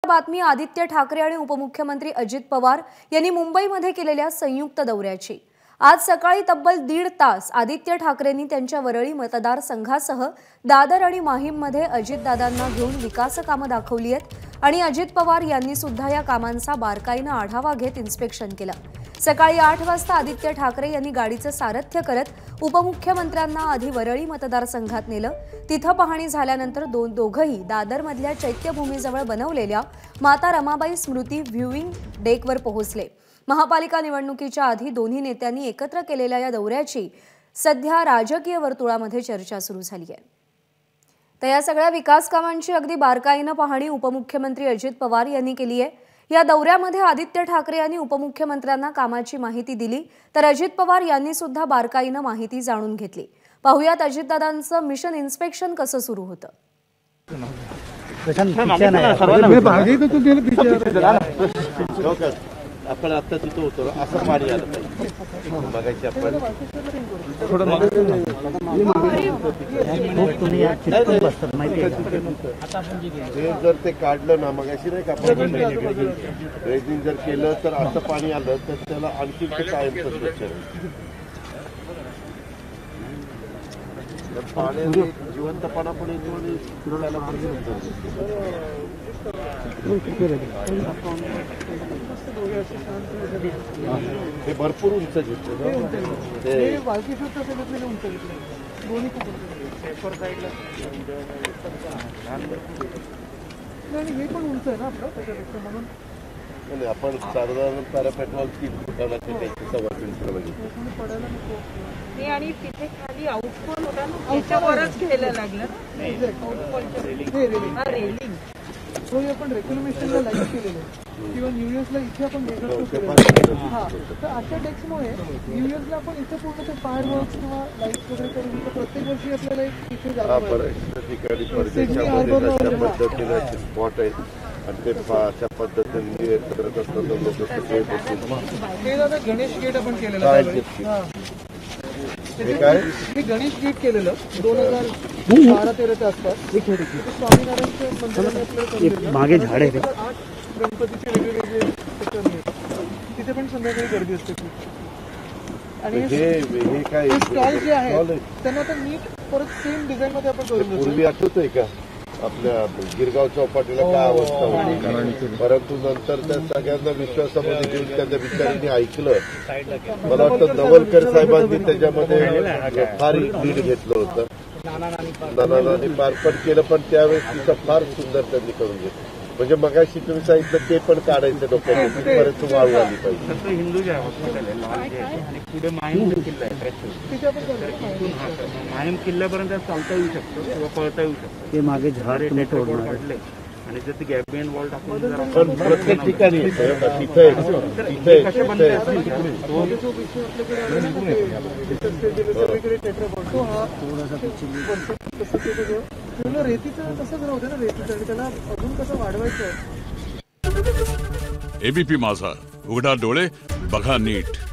बातमी आदित्य ठाकरे आणि उपमुख्यमंत्री अजित पवार यांनी मुंबईमध्ये केलेल्या संयुक्त दौऱ्याची। आज सकाळी तब्बल 1.5 तास आदित्य ठाकरेंनी त्यांच्या वरळी मतदारसंघासह दादर आणि माहीममध्ये अजितदादांना घेऊन विकास कामं दाखवली आहेत आणि अजित पवार यांनी सुद्धा या कामांचा बारकाईने आढावा घेत इन्स्पेक्शन केलं। सकाळी 8 वाजता आदित्य ठाकरे यांनी गाडीचं सारथ्य करत उपमुख्यमंत्र्यांना आधी वरळी मतदारसंघात नेलं। तिथं पाहणी झाल्यानंतर दोघंही दादरमधल्या चैत्यभूमीजवळ बनवलेल्या माता रमाबाई स्मृती व्ह्यूइंग डेकवर पोहोचले। महापालिका निवडणुकीच्या आधी दोन्ही नेत्यांनी एकत्र केलेल्या या दौऱ्याची सध्या राजकीय वर्तुळामध्ये चर्चा सुरू झाली आहे। तर या सगळ्या विकास कामांची अगदी बारकाईने पाहणी उपमुख्यमंत्री अजित पवार यांनी केली आहे। या दौऱ्यामध्ये आदित्य ठाकरे यांनी उपमुख्यमंत्र्यांना कामाची माहिती दिली, तर अजित पवार यांनी सुद्धा बारकाईने माहिती जाणून घेतली। पाहुयात अजितदादांचं मिशन इन्स्पेक्शन कसं सुरू होतं। आपण आता तिथं होतो असं पाणी आलं बघायची आपण जर ते काढलं ना मग अशी नाही का आपण ड्रेजिंग जर केलं तर असं पाणी आलं तर त्याला आणखी ते कायमचं स्वच्छ पाण्याने जिवंतपणा पण येतो आणि फिरवायला पण हे भरपूर उंच घेतलं हे पण उंच आहे ना आपलं त्याच्यापेक्षा, म्हणून आपण साधारण पॅरापेट्रोल 3 फुटाला पडायला नको। आणि तिथे खाली आउटफॉल होता ना त्याच्यावरच घ्यायला लागलं रेलिंग तो आपण रेकमेंडेशनला लाईक केलेलं किंवा न्यू इयर्सला इथे आपण वेगळं केलं। हा तर अशा डेस्कमुळे न्यू इयर्सला आपण इथे पूर्ण ते फायर वर्क्स किंवा लाईट वगैरे करून प्रत्येक वर्षी आपल्याला एक इथे स्पॉट आहे आणि ते अशा पद्धतीने करत असतात लोक। गणेश गेट आपण केलेलं हे गणेश गेट केलेलं 2012-13च्या आसपास स्वामीनारायणच्या मंदिरात मागे झाड आहे 8 गणपतीचे वेगवेगळे सेक्टर आहेत, तिथे पण संध्याकाळी गर्दी असते आणि हे काय स्टॉल जे आहे त्यांना आता नीट परत सेम डिझाईन मध्ये आपण करून देतो। पूर्वी आठवतोय का आपल्या गिरगाव चौपाटीला काय अवस्था होती, परंतु नंतर त्या सगळ्यांना विश्वासामध्ये घेऊन त्यांच्या विचारांनी ऐकलं। मला वाटतं नवलकर साहेबांनी त्याच्यामध्ये फार लीड घेतलं होतं, नानांनी पार पण केलं, पण त्यावेळेस तिचं फार सुंदर त्यांनी करून घेतलं। म्हणजे मगाशी तुम्ही सांगितलं ते पण काढायचं डोक्यात परत वाळू आली पाहिजे। हिंदूजा हॉस्पिटल आहे लॉन्च आहे आणि पुढे माहीम किल्ला आहे, माहीम किल्ल्यापर्यंत चालता येऊ शकतो किंवा पळता येऊ शकतो। ते मागे झाड पडले आणि जर ते गॅबियन वॉल टाकून पण प्रत्येक ठिकाणी रेतीचं तसंच राहू दे ना, रेतीचं आणि त्याला अजून कसं वाढवायचं। एबीपी माझा, उघडा डोळे बघा नीट।